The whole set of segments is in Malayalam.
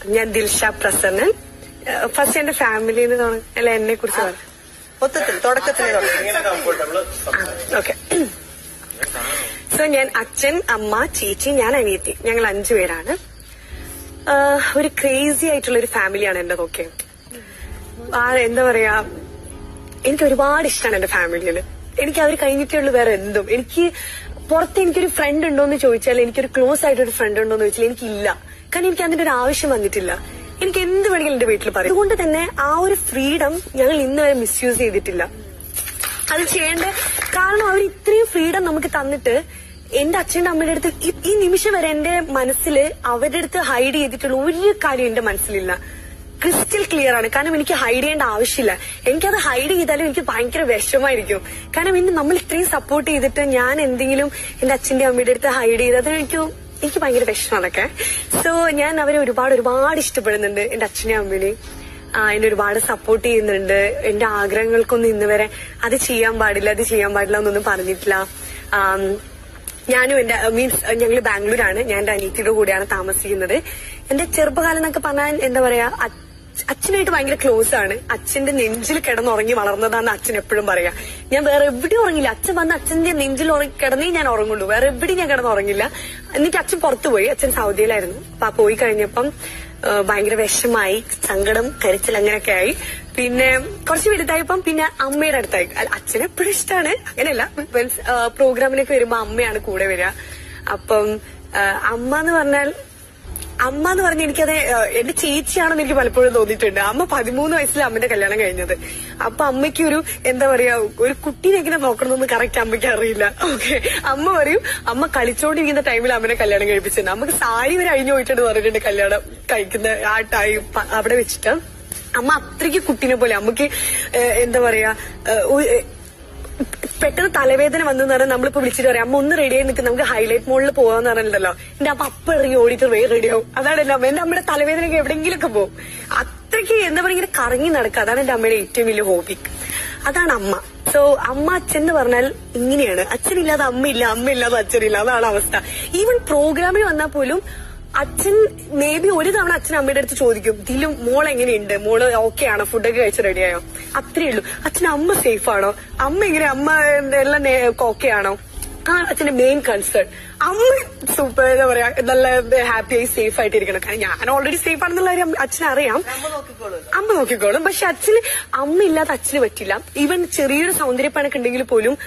ഞാൻ ദിൽഷ പ്രസന്നൻ. ഫസ്റ്റ് എന്റെ ഫാമിലിന്ന് അല്ല എന്നെ കുറിച്ച് ഓക്കെ. സോ ഞാൻ അച്ഛൻ, അമ്മ, ചേച്ചി, ഞാൻ അനിയത്തി, ഞങ്ങൾ 5 പേരാണ്. ഒരു ക്രേസി ആയിട്ടുള്ള ഒരു ഫാമിലിയാണ് എന്റെ. ഓക്കെ, എന്താ പറയാ, എനിക്ക് ഒരുപാട് ഇഷ്ടമാണ് എന്റെ ഫാമിലിയിൽ. എനിക്ക് അവർ കഴിഞ്ഞിട്ടേ ഉള്ളൂ വേറെ എന്തും. എനിക്ക് പുറത്ത് എനിക്കൊരു ഫ്രണ്ട് ഉണ്ടോന്ന് ചോദിച്ചാൽ, എനിക്കൊരു ക്ലോസ് ആയിട്ടൊരു ഫ്രണ്ട് ഉണ്ടോന്ന് ചോദിച്ചാൽ എനിക്കില്ല. കാരണം എനിക്ക് അതിന്റെ ഒരു ആവശ്യം വന്നിട്ടില്ല. എനിക്ക് എന്ത് വേണമെങ്കിലും എന്റെ വീട്ടിൽ പറയും. അതുകൊണ്ട് തന്നെ ആ ഒരു ഫ്രീഡം ഞങ്ങൾ ഇന്ന് വരെ മിസ്യൂസ് ചെയ്തിട്ടില്ല. അത് ചെയ്യേണ്ട കാരണം അവർ ഇത്രയും ഫ്രീഡം നമുക്ക് തന്നിട്ട് എന്റെ അച്ഛന്റെ അമ്മയുടെ അടുത്ത് ഈ നിമിഷം വരെ എന്റെ മനസ്സിൽ അവരുടെ അടുത്ത് ഹൈഡ് ചെയ്തിട്ടുള്ള ഒരു കാര്യം എന്റെ മനസ്സിലില്ല. ക്രിസ്റ്റൽ ക്ലിയർ ആണ്. കാരണം എനിക്ക് ഹൈഡ് ചെയ്യേണ്ട ആവശ്യമില്ല. എനിക്കത് ഹൈഡ് ചെയ്താലും എനിക്ക് ഭയങ്കര വിഷമായിരിക്കും. കാരണം ഇന്ന് നമ്മൾ ഇത്രയും സപ്പോർട്ട് ചെയ്തിട്ട് ഞാൻ എന്തെങ്കിലും എന്റെ അച്ഛന്റെ അമ്മയുടെ അടുത്ത് ഹൈഡ് ചെയ്ത് അത് എനിക്ക് ഭയങ്കര വിഷമം അതൊക്കെ. സോ ഞാൻ അവരെ ഒരുപാട് ഇഷ്ടപ്പെടുന്നുണ്ട്. എന്റെ അച്ഛനെയും അമ്മേനെയും എന്നെ ഒരുപാട് സപ്പോർട്ട് ചെയ്യുന്നുണ്ട്. എന്റെ ആഗ്രഹങ്ങൾക്കൊന്നും ഇന്ന് വരെ അത് ചെയ്യാൻ പാടില്ല എന്നൊന്നും പറഞ്ഞിട്ടില്ല. ഞാനും എന്റെ ഞങ്ങള് ബാംഗ്ലൂരാണ്. ഞാൻ എന്റെ അനിയത്തിയുടെ കൂടെയാണ് താമസിക്കുന്നത്. എന്റെ ചെറുപ്പകാലം എന്നൊക്കെ പറഞ്ഞാൽ എന്താ പറയാ, അച്ഛനായിട്ട് ഭയങ്കര ക്ലോസ് ആണ്. അച്ഛന്റെ നെഞ്ചിൽ കിടന്നുറങ്ങി വളർന്നതാന്ന് അച്ഛൻ എപ്പോഴും പറയാ. ഞാൻ വേറെ എവിടെയും ഉറങ്ങില്ല. അച്ഛൻ വന്ന് അച്ഛന്റെ നെഞ്ചിൽ കിടന്നേ ഞാൻ ഉറങ്ങുള്ളൂ. വേറെ എവിടെയും ഞാൻ കിടന്നുറങ്ങില്ല. എന്നിട്ട് അച്ഛൻ പുറത്തു പോയി. അച്ഛൻ സൗദിയിലായിരുന്നു. അപ്പൊ പോയി കഴിഞ്ഞപ്പം ഭയങ്കര വിഷമായി, സങ്കടം, കരച്ചിൽ അങ്ങനെയൊക്കെ ആയി. പിന്നെ കുറച്ച് വലുതായപ്പം പിന്നെ അമ്മയുടെ അടുത്തായി. അച്ഛനെ എപ്പോഴും ഇഷ്ടമാണ്, അങ്ങനെയല്ല. പ്രോഗ്രാമിനൊക്കെ വരുമ്പോ അമ്മയാണ് കൂടെ വരിക. അപ്പം അമ്മ എന്ന് പറഞ്ഞാൽ എനിക്കത് എന്റെ ചേച്ചിയാണെന്ന് എനിക്ക് പലപ്പോഴും തോന്നിയിട്ടുണ്ട്. അമ്മ 13 വയസ്സിൽ അമ്മന്റെ കല്യാണം കഴിഞ്ഞത്. അപ്പൊ അമ്മയ്ക്ക് ഒരു എന്താ പറയാ, ഒരു കുട്ടീനെ എങ്ങനെ നോക്കണമെന്ന് കറക്റ്റ് അമ്മയ്ക്ക് അറിയില്ല. ഓക്കെ, അമ്മ പറയും അമ്മ കളിച്ചോണ്ടിരിക്കുന്ന ടൈമിൽ അമ്മനെ കല്യാണം കഴിപ്പിച്ചിട്ടുണ്ട്. നമുക്ക് സാരി വരെ അഴിഞ്ഞു പോയിട്ടുണ്ട് പറഞ്ഞിട്ടുണ്ട് കല്യാണം കഴിക്കുന്ന ആ ടൈം അവിടെ വെച്ചിട്ട്. അമ്മ അത്രയ്ക്ക് കുട്ടീനെ പോലെ. അമ്മക്ക് എന്താ പറയാ, പെട്ടെന്ന് തലവേദന വന്നെന്ന് പറഞ്ഞാൽ നമ്മളിപ്പോ വിളിച്ചിട്ട് പറയാം അമ്മ ഒന്ന് റെഡി ആയി നിൽക്കും, നമുക്ക് ഹൈലൈറ്റ് മോളിൽ പോകാന്ന് പറഞ്ഞിട്ടുണ്ടല്ലോ. എന്റെ അമ്മ ഇറങ്ങി ഓടിയിട്ട് റെഡിയാവും. അതാണ് എന്റെ അമ്മ. എന്റെ അമ്മയുടെ തലവേദനയൊക്കെ എവിടെയെങ്കിലൊക്കെ പോകും. അത്രയ്ക്ക് എന്താ പറയുക, ഇങ്ങനെ കറങ്ങി നടക്കുക. അതാണ് എന്റെ അമ്മയുടെ ഏറ്റവും വലിയ ഹോബി. അതാണ് അമ്മ. സോ അമ്മ അച്ഛൻ എന്ന് പറഞ്ഞാൽ ഇങ്ങനെയാണ്. അച്ഛനില്ലാതെ അമ്മയില്ല, അമ്മയില്ലാതെ അച്ഛനില്ല. അതാണ് അവസ്ഥ. ഈവൻ പ്രോഗ്രാമിൽ വന്നാൽ പോലും അച്ഛൻ മേ ബി ഒരു തവണ അച്ഛൻ അമ്മയുടെ അടുത്ത് ചോദിക്കും, ഇതിലും മോൾ എങ്ങനെയുണ്ട്, മോള് ഓക്കെ ആണോ, ഫുഡൊക്കെ കഴിച്ച് റെഡിയായോ, അത്രേ ഉള്ളൂ. അച്ഛൻ അമ്മ സേഫ് ആണോ, അമ്മ എങ്ങനെ, അമ്മ എല്ലാം ഓക്കെ ആണോ, ആ അച്ഛന്റെ മെയിൻ കൺസേൺ. അമ്മ സൂപ്പർ എന്താ പറയാ, നല്ല ഹാപ്പിയായി സേഫ് ആയിട്ടിരിക്കണം. കാരണം ഞാൻ ഓൾറെഡി സേഫ് ആണെന്നുള്ള കാര്യം അച്ഛനറിയാം. അമ്മ നോക്കിക്കോളും. പക്ഷെ അമ്മ ഇല്ലാതെ അച്ഛന് പറ്റില്ല. ഈവൻ ചെറിയൊരു സൗന്ദര്യപ്പണൊക്കെ ഉണ്ടെങ്കിൽ പോലും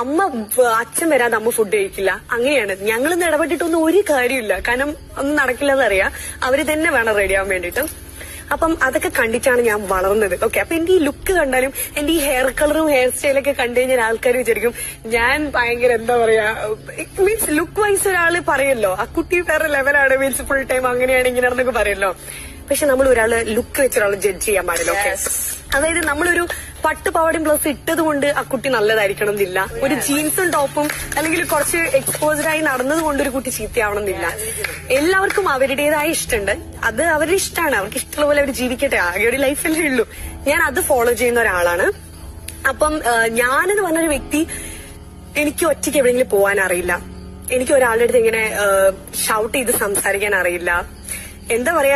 അച്ഛൻ വരാതെ അമ്മ ഫുഡ് കഴിക്കില്ല. അങ്ങനെയാണ്. ഞങ്ങളൊന്നും ഇടപെട്ടിട്ടൊന്നും ഒരു കാര്യമില്ല. കാരണം ഒന്നും നടക്കില്ലെന്ന് അറിയാം. അവര് തന്നെ വേണം റെഡിയാവാൻ വേണ്ടിയിട്ട്. അപ്പം അതൊക്കെ കണ്ടിട്ടാണ് ഞാൻ വളർന്നത്. ഓക്കെ, അപ്പൊ എന്റെ ഈ ലുക്ക് കണ്ടാലും എന്റെ ഈ ഹെയർ കളറും ഹെയർ സ്റ്റൈലൊക്കെ കണ്ടു കഴിഞ്ഞാൽ ആൾക്കാർ വിചാരിക്കും ഞാൻ ഭയങ്കര എന്താ പറയാ, മീൻസ് ലുക്ക് വൈസ് ഒരാള് പറയല്ലോ ആ കുട്ടി വേറെ ലെവലാണ്, മീൻസ് ഫുൾ ടൈം അങ്ങനെയാണ് ഇങ്ങനെയാണെന്നൊക്കെ പറയല്ലോ. പക്ഷെ നമ്മൾ ഒരാള് ലുക്ക് വെച്ച് ഒരാൾ ജഡ്ജ് ചെയ്യാൻ പാടില്ല. ഓക്കെ, അതായത് നമ്മളൊരു പട്ടുപാവാടയും ബ്ലൗസ് ഇട്ടത് കൊണ്ട് ആ കുട്ടി നല്ലതായിരിക്കണം എന്നില്ല. ഒരു ജീൻസും ടോപ്പും അല്ലെങ്കിൽ കുറച്ച് എക്സ്പോസ്ഡായി നടന്നത് കൊണ്ട് ഒരു കുട്ടി ചീത്തയാവണം എന്നില്ല. എല്ലാവർക്കും അവരുടേതായ ഇഷ്ടമുണ്ട്. അത് അവരുടെ ഇഷ്ടമാണ്. അവർക്ക് ഇഷ്ടമുള്ള പോലെ അവർ ജീവിക്കട്ടെ. ആകെ ഒരു ലൈഫല്ലേ ഉള്ളൂ. ഞാൻ അത് ഫോളോ ചെയ്യുന്ന ഒരാളാണ്. അപ്പം ഞാനെന്ന് പറഞ്ഞൊരു വ്യക്തി, എനിക്ക് ഒറ്റയ്ക്ക് എവിടെയെങ്കിലും പോകാൻ അറിയില്ല. എനിക്ക് ഒരാളുടെ അടുത്ത് ഇങ്ങനെ ഷൗട്ട് ചെയ്ത് സംസാരിക്കാൻ അറിയില്ല. എന്താ പറയാ,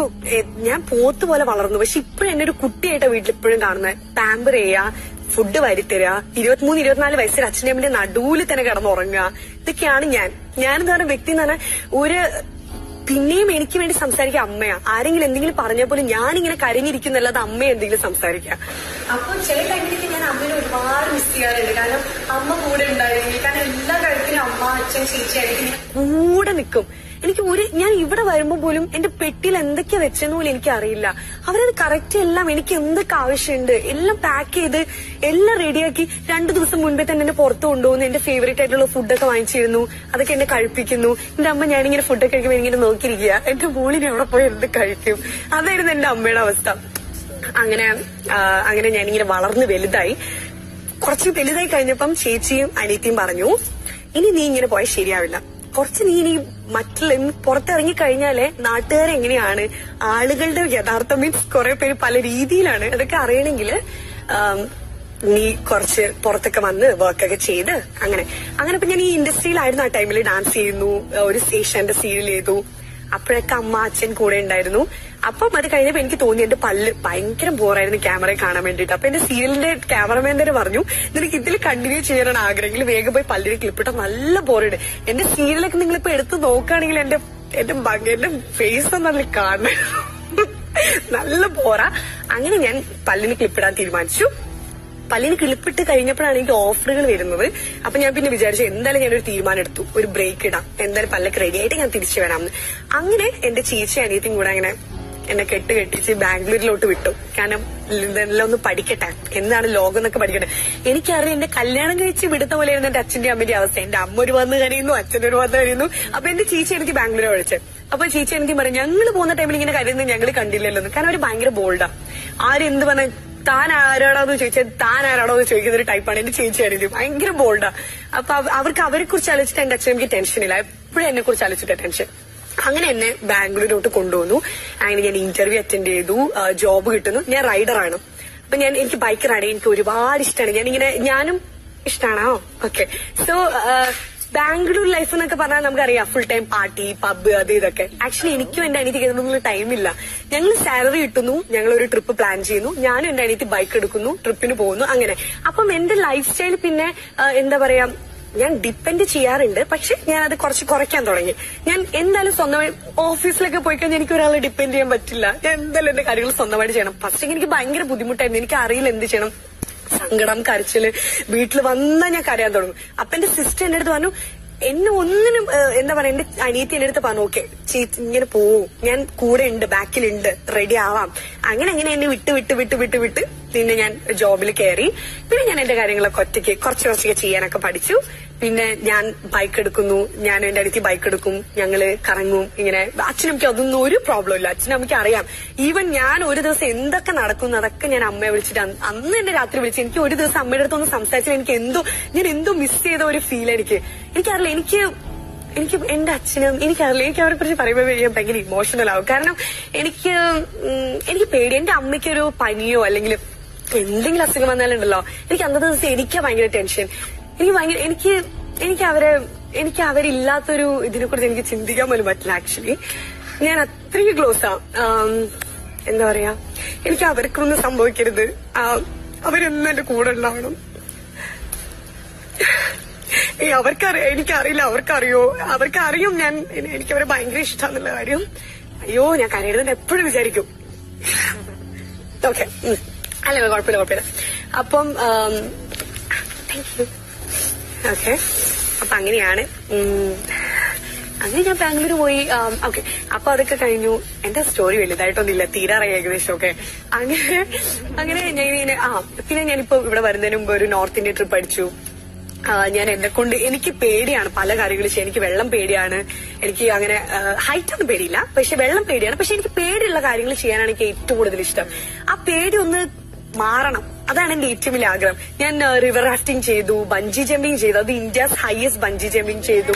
ഞാൻ പോത്ത് പോലെ വളർന്നു. പക്ഷെ ഇപ്പോഴും എന്നെ ഒരു കുട്ടിയായിട്ട് വീട്ടിൽ ഇപ്പോഴും കാണുന്നത്. പാമ്പർ ചെയ്യുക, ഫുഡ് വരുത്തരുക, 23-24 വയസ്സിൽ അച്ഛൻ്റെ അമ്മന്റെ നടുവിൽ തന്നെ കിടന്നുറങ്ങുക. ഇതൊക്കെയാണ് ഞാനെന്ന് പറഞ്ഞ വ്യക്തി എന്ന് പറഞ്ഞാൽ പിന്നെയും എനിക്ക് വേണ്ടി സംസാരിക്കുക അമ്മയാ. ആരെങ്കിലും എന്തെങ്കിലും പറഞ്ഞാൽ പോലും ഞാനിങ്ങനെ കരഞ്ഞിരിക്കുന്നല്ലാതെ അമ്മ എന്തെങ്കിലും സംസാരിക്കുക. അപ്പൊ ചില ടൈമിലേക്ക് ഞാൻ അമ്മയെ ഒരുപാട് മിസ് ചെയ്യാറുണ്ട്. കാരണം അമ്മ കൂടെ ഉണ്ടായിരുന്നു. കാരണം എല്ലാ കാര്യത്തിലും അമ്മ, അച്ഛൻ, ചേച്ചിയായിട്ട് ഇങ്ങനെ കൂടെ നിൽക്കും. ഞാൻ ഇവിടെ വരുമ്പോ പോലും എന്റെ പെട്ടിയിൽ എന്തൊക്കെയാ വെച്ചെന്ന് പോലും എനിക്ക് അറിയില്ല. അവരത് കറക്റ്റ് എല്ലാം എനിക്ക് എന്തൊക്കെ ആവശ്യമുണ്ട് എല്ലാം പാക്ക് ചെയ്ത് എല്ലാം റെഡിയാക്കി 2 ദിവസം മുൻപേ തന്നെ എന്നെ പുറത്ത് കൊണ്ടുപോകുന്നു. എന്റെ ഫേവറേറ്റ് ആയിട്ടുള്ള ഫുഡൊക്കെ വാങ്ങിച്ചിരുന്നു. അതൊക്കെ എന്നെ കഴിപ്പിക്കുന്നു. എന്റെ അമ്മ ഞാനിങ്ങനെ ഫുഡൊക്കെ കഴിക്കുമ്പോൾ ഇങ്ങനെ നോക്കിയിരിക്കുക, എന്റെ മോളിന് എവിടെ പോയി എന്ത് കഴിക്കും. അതായിരുന്നു എന്റെ അമ്മയുടെ അവസ്ഥ. അങ്ങനെ ഞാനിങ്ങനെ വളർന്ന് വലുതായി. കുറച്ച് വലുതായി കഴിഞ്ഞപ്പം ചേച്ചിയും അനിയത്തിയും പറഞ്ഞു, ഇനി നീ ഇങ്ങനെ പോയാൽ ശരിയാവില്ല. കുറച്ച് നീ ഇനി പുറത്തിറങ്ങി കഴിഞ്ഞാലേ നാട്ടുകാരെങ്ങനെയാണ്, ആളുകളുടെ യഥാർത്ഥം മീൻസ് കുറെ പേര് പല രീതിയിലാണ്, അതൊക്കെ അറിയണമെങ്കിൽ നീ കുറച്ച് പുറത്തൊക്കെ വന്ന് വർക്കൊക്കെ ചെയ്ത് അങ്ങനെ ഇപ്പൊ ഞാൻ ഈ ഇൻഡസ്ട്രിയിലായിരുന്നു. ആ ടൈമിൽ ഡാൻസ് ചെയ്യുന്നു, ഒരു ഏഷ്യാന്റെ സീരിയൽ ചെയ്തു. അപ്പോഴൊക്കെ അമ്മ അച്ഛൻ കൂടെ ഉണ്ടായിരുന്നു. അപ്പം അത് കഴിഞ്ഞപ്പോ എനിക്ക് തോന്നി എന്റെ പല്ല് ഭയങ്കര ബോറായിരുന്നു ക്യാമറയെ കാണാൻ വേണ്ടിയിട്ട്. അപ്പൊ എന്റെ സീരിയലിന്റെ ക്യാമറമാൻ തന്നെ പറഞ്ഞു, നിനക്ക് ഇതിൽ കണ്ടിന്യൂ ചെയ്യാനാണ് ആഗ്രഹമെങ്കിൽ വേഗം പോയി പല്ലിന് ക്ലിപ്പിട്ടാൽ നല്ല ബോറുണ്ട്. എന്റെ സീരിയലൊക്കെ നിങ്ങളിപ്പോ എടുത്ത് നോക്കുകയാണെങ്കിൽ എന്റെ ഫേസ് ഒന്നല്ല കാണണം, നല്ല ബോറാ. അങ്ങനെ ഞാൻ പല്ലിന് ക്ലിപ്പിടാൻ തീരുമാനിച്ചു. പല്ലിന് ക്ലിപ്പിട്ട് കഴിഞ്ഞപ്പോഴാണ് എനിക്ക് ഓഫറുകൾ വരുന്നത്. അപ്പൊ ഞാൻ പിന്നെ വിചാരിച്ചു എന്തായാലും ഞാനൊരു തീരുമാനം എടുത്തു, ഒരു ബ്രേക്ക് ഇടാം, എന്തായാലും പല്ലൊക്കെ റെഡി ആയിട്ട് ഞാൻ തിരിച്ചു വരാമെന്ന്. അങ്ങനെ എന്റെ ചേച്ചി അനിയത്തിയും കൂടെ അങ്ങനെ എന്നെ കെട്ടിച്ച് ബാംഗ്ലൂരിലോട്ട് വിട്ടു. കാരണം ഇതെല്ലാം ഒന്ന് പഠിക്കട്ടെ, എന്താണ് ലോകം എന്നൊക്കെ പഠിക്കട്ടെ. എനിക്കറിയാം എന്റെ കല്യാണം കഴിച്ച് വിടുന്ന പോലെയായിരുന്നു എന്റെ അച്ഛന്റെ അമ്മയുടെ അവസ്ഥ. എന്റെ അമ്മ ഒരു വന്ന് കരയുന്നു, അച്ഛനൊരു വന്ന് കരയുന്നു. അപ്പൊ എന്റെ ചേച്ചി എനിക്ക് ബാംഗ്ലൂർ വിളിച്ചത്. അപ്പൊ ചേച്ചി എനിക്ക് പറയും, ഞങ്ങൾ പോകുന്ന ടൈമിൽ ഇങ്ങനെ കരയുന്നത് ഞങ്ങൾ കണ്ടില്ലല്ലോ. കാരണം അവര് ഭയങ്കര ബോൾഡാ. ആരെന്ത് പറഞ്ഞ താൻ ആരാടോന്ന് ചോദിച്ചാൽ താൻ ആരാടോ എന്ന് ചോദിക്കുന്ന ഒരു ടൈപ്പാണ് എന്റെ ചേച്ചിയാണെങ്കിൽ. ഭയങ്കര ബോൾഡാ. അപ്പൊ അവർക്ക് അവരെ കുറിച്ച് ആലോചിച്ചിട്ട് എന്റെ അച്ഛൻ എനിക്ക് ടെൻഷനില്ല, എപ്പോഴും എന്നെ കുറിച്ച് ആലോചിച്ചിട്ട് ടെൻഷൻ. അങ്ങനെ എന്നെ ബാംഗ്ലൂരിലോട്ട് കൊണ്ടുവന്നു. അങ്ങനെ ഞാൻ ഇന്റർവ്യൂ അറ്റൻഡ് ചെയ്തു, ജോബ് കിട്ടുന്നു. ഞാൻ റൈഡറാണ്. അപ്പൊ എനിക്ക് ബൈക്ക് റൈഡ് എനിക്ക് ഒരുപാട് ഇഷ്ടമാണ്. ഞാനും ഇഷ്ടമാണോ? ഓക്കെ. സോ ബാംഗ്ലൂർ ലൈഫ് എന്നൊക്കെ പറഞ്ഞാൽ നമുക്കറിയാം, ഫുൾ ടൈം പാർട്ടി, പബ്, അത് ഇതൊക്കെ. ആക്ച്വലി എനിക്കും എന്റെ അനിയത്തിക്ക് ഇതിനൊന്നും ടൈമില്ല. ഞങ്ങൾ സാലറി കിട്ടുന്നു, ഞങ്ങൾ ഒരു ട്രിപ്പ് പ്ലാൻ ചെയ്യുന്നു, ഞാനും എന്റെ അനിയത്തി ബൈക്ക് എടുക്കുന്നു, ട്രിപ്പിന് പോകുന്നു, അങ്ങനെ. അപ്പം എന്റെ ലൈഫ് സ്റ്റൈൽ പിന്നെ എന്താ പറയാ, ഞാൻ ഡിപ്പെൻഡ് ചെയ്യാറുണ്ട്, പക്ഷെ ഞാൻ അത് കുറച്ച് കുറയ്ക്കാൻ തുടങ്ങി. ഞാൻ എന്തായാലും സ്വന്തമായി ഓഫീസിലൊക്കെ പോയി കഴിഞ്ഞാൽ എനിക്ക് ഒരാളെ ഡിപ്പെൻഡ് ചെയ്യാൻ പറ്റില്ല. ഞാൻ എന്തായാലും എന്റെ കാര്യങ്ങൾ സ്വന്തമായിട്ട് ചെയ്യണം. ഫസ്റ്റ് എനിക്ക് ഭയങ്കര ബുദ്ധിമുട്ടായിരുന്നു, എനിക്ക് അറിയില്ല എന്ത് ചെയ്യണം. സങ്കടം, കരച്ചില്, വീട്ടിൽ വന്നാൽ ഞാൻ കരയാൻ തുടങ്ങും. അപ്പൊ എന്റെ സിസ്റ്റർ എന്റെ അടുത്ത് പറഞ്ഞു, എന്നെ ഒന്നിനും എന്താ പറയാ, എന്റെ അനിയത്തി എന്റെ അടുത്ത് പറഞ്ഞു, ഓക്കെ ഇങ്ങനെ പോവും, ഞാൻ കൂടെ ഉണ്ട്, ബാക്കിലുണ്ട്, റെഡി ആവാം. അങ്ങനെ എന്നെ വിട്ട് പിന്നെ ഞാൻ ജോബിൽ കയറി. പിന്നെ ഞാൻ എന്റെ കാര്യങ്ങളൊക്കെ ഒറ്റയ്ക്ക് കുറച്ചൊക്കെ ചെയ്യാനൊക്കെ പഠിച്ചു. പിന്നെ ഞാൻ ബൈക്ക് എടുക്കുന്നു, ഞാൻ എന്റെ അടുത്ത് ബൈക്ക് എടുക്കും, ഞങ്ങള് കറങ്ങും. ഇങ്ങനെ അച്ഛനമ്മയ്ക്ക് അതൊന്നും ഒരു പ്രോബ്ലം ഇല്ല, അച്ഛനമ്മയ്ക്ക് അറിയാം. ഈവൻ ഞാൻ ഒരു ദിവസം എന്തൊക്കെ നടക്കുന്നു അതൊക്കെ ഞാൻ അമ്മയെ വിളിച്ചിട്ട് അന്ന് എന്നെ രാത്രി വിളിച്ച് എനിക്ക് ഒരു ദിവസം അമ്മയുടെ അടുത്തൊന്ന് സംസാരിച്ചാൽ ഞാൻ എന്തോ മിസ് ചെയ്ത ഒരു ഫീൽ. എനിക്കറിയില്ല, എനിക്ക് എന്റെ അച്ഛനും എനിക്കറിയില്ല, എനിക്ക് അവരെ കുറിച്ച് പറയുമ്പോൾ ഞാൻ ഭയങ്കര ഇമോഷണൽ ആവും. കാരണം എനിക്ക് പേടി, എന്റെ അമ്മയ്ക്കൊരു പനിയോ അല്ലെങ്കിൽ എന്തെങ്കിലും അസുഖം വന്നാലുണ്ടല്ലോ, എനിക്ക് അന്നത്തെ ദിവസം എനിക്കാ ഭയങ്കര ടെൻഷൻ. എനിക്ക് അവരില്ലാത്തൊരു ഇതിനെ കുറിച്ച് എനിക്ക് ചിന്തിക്കാൻ പോലും പറ്റില്ല. ആക്ച്വലി ഞാൻ അത്രയ്ക്ക് ക്ലോസാ. എന്താ പറയാ, എനിക്ക് അവർക്കൊന്നും സംഭവിക്കരുത്, അവരെന്നും എന്റെ കൂടെ ഉണ്ടാവണം. എനിക്കറിയില്ല, അവർക്കറിയും എനിക്ക് അവരെ ഭയങ്കര ഇഷ്ടമാണെന്നുള്ള കാര്യം. അയ്യോ, ഞാൻ കരയുന്നത് എപ്പോഴും വിചാരിക്കും. ഓക്കെ, അല്ല കുഴപ്പമില്ല. അപ്പം താങ്ക് യു. ഓക്കെ, അപ്പൊ അങ്ങനെയാണ്. അങ്ങനെ ഞാൻ ബാംഗ്ലൂർ പോയി. ഓക്കെ, അപ്പൊ അതൊക്കെ കഴിഞ്ഞു. എന്റെ സ്റ്റോറി വലുതായിട്ടൊന്നുമില്ല, തീരാറായി ഏകദേശം. ഓക്കെ, അങ്ങനെ ഞാനിങ്ങനെ പിന്നെ ഞാനിപ്പോ ഇവിടെ വരുന്നതിന് മുമ്പ് ഒരു നോർത്ത് ഇന്ത്യ ട്രിപ്പ് അടിച്ചു. ഞാൻ എനിക്ക് പേടിയാണ് പല കാര്യങ്ങളും ചെയ്യാൻ. എനിക്ക് വെള്ളം പേടിയാണ്, എനിക്ക് അങ്ങനെ ഹൈറ്റ് ഒന്നും പേടിയില്ല, പക്ഷെ വെള്ളം പേടിയാണ്. പക്ഷെ എനിക്ക് പേടിയുള്ള കാര്യങ്ങൾ ചെയ്യാനാണ് എനിക്ക് ഏറ്റവും കൂടുതൽ ഇഷ്ടം. ആ പേടി ഒന്ന് മാറണം, അതാണ് എന്റെ ഏറ്റവും വലിയ ആഗ്രഹം. ഞാൻ റിവർ റാഫ്റ്റിംഗ് ചെയ്തു, ബഞ്ചി ജമ്പിങ് ചെയ്തു, അത് ഇന്ത്യസ് ഹയസ്റ്റ് ബഞ്ചി ജമ്പിങ് ചെയ്തു.